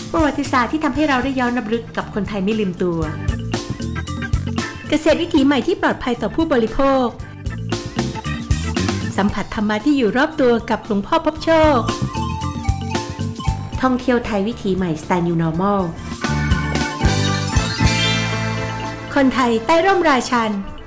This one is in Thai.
ประวัติศาสตร์ที่ทำให้เราได้ย้อนรำลึกกับคนไทยไม่ลืมตัวเกษตรวิถีใหม่ที่ปลอดภัยต่อผู้บริโภคสัมผัสธรรมะที่อยู่รอบตัวกับหลวงพ่อพบโชคท่องเที่ยวไทยวิถีใหม่สไตล์ New Normal คนไทยใต้ร่มราชัน